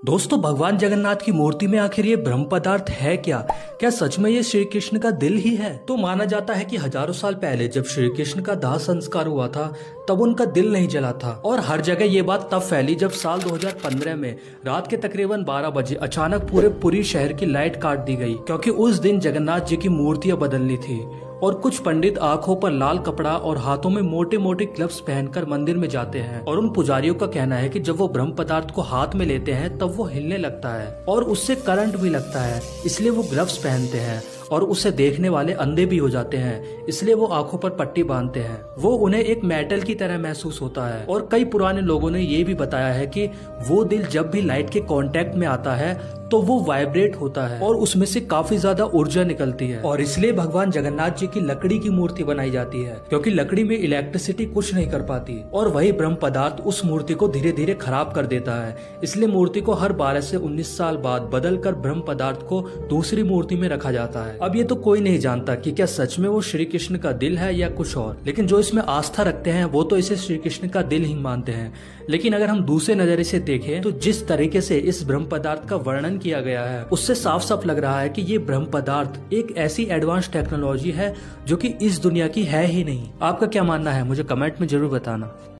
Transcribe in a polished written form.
दोस्तों, भगवान जगन्नाथ की मूर्ति में आखिर ये ब्रह्म पदार्थ है क्या? क्या सच में ये श्री कृष्ण का दिल ही है? तो माना जाता है कि हजारों साल पहले जब श्री कृष्ण का दाह संस्कार हुआ था तब उनका दिल नहीं जला था। और हर जगह ये बात तब फैली जब साल 2015 में रात के तकरीबन 12 बजे अचानक पूरे पुरी शहर की लाइट काट दी गई, क्योंकि उस दिन जगन्नाथ जी की मूर्तियां बदलनी थी। और कुछ पंडित आंखों पर लाल कपड़ा और हाथों में मोटे मोटे ग्लव्स पहनकर मंदिर में जाते हैं। और उन पुजारियों का कहना है कि जब वो ब्रह्म पदार्थ को हाथ में लेते हैं तब वो हिलने लगता है और उससे करंट भी लगता है, इसलिए वो ग्लव्स पहनते हैं। और उसे देखने वाले अंधे भी हो जाते हैं, इसलिए वो आंखों पर पट्टी बांधते हैं। वो उन्हें एक मेटल की तरह महसूस होता है। और कई पुराने लोगों ने ये भी बताया है कि वो दिल जब भी लाइट के कांटेक्ट में आता है तो वो वाइब्रेट होता है और उसमें से काफी ज्यादा ऊर्जा निकलती है। और इसलिए भगवान जगन्नाथ जी की लकड़ी की मूर्ति बनाई जाती है, क्योंकि लकड़ी में इलेक्ट्रिसिटी कुछ नहीं कर पाती और वही ब्रह्म पदार्थ उस मूर्ति को धीरे धीरे खराब कर देता है। इसलिए मूर्ति को हर 12 से 19 साल बाद बदल कर ब्रह्म पदार्थ को दूसरी मूर्ति में रखा जाता है। अब ये तो कोई नहीं जानता कि क्या सच में वो श्री कृष्ण का दिल है या कुछ और, लेकिन जो इसमें आस्था रखते हैं वो तो इसे श्री कृष्ण का दिल ही मानते हैं। लेकिन अगर हम दूसरे नजरिए से देखें तो जिस तरीके से इस ब्रह्म पदार्थ का वर्णन किया गया है उससे साफ साफ लग रहा है कि ये ब्रह्म पदार्थ एक ऐसी एडवांस टेक्नोलॉजी है जो कि इस दुनिया की है ही नहीं। आपका क्या मानना है? मुझे कमेंट में जरूर बताना।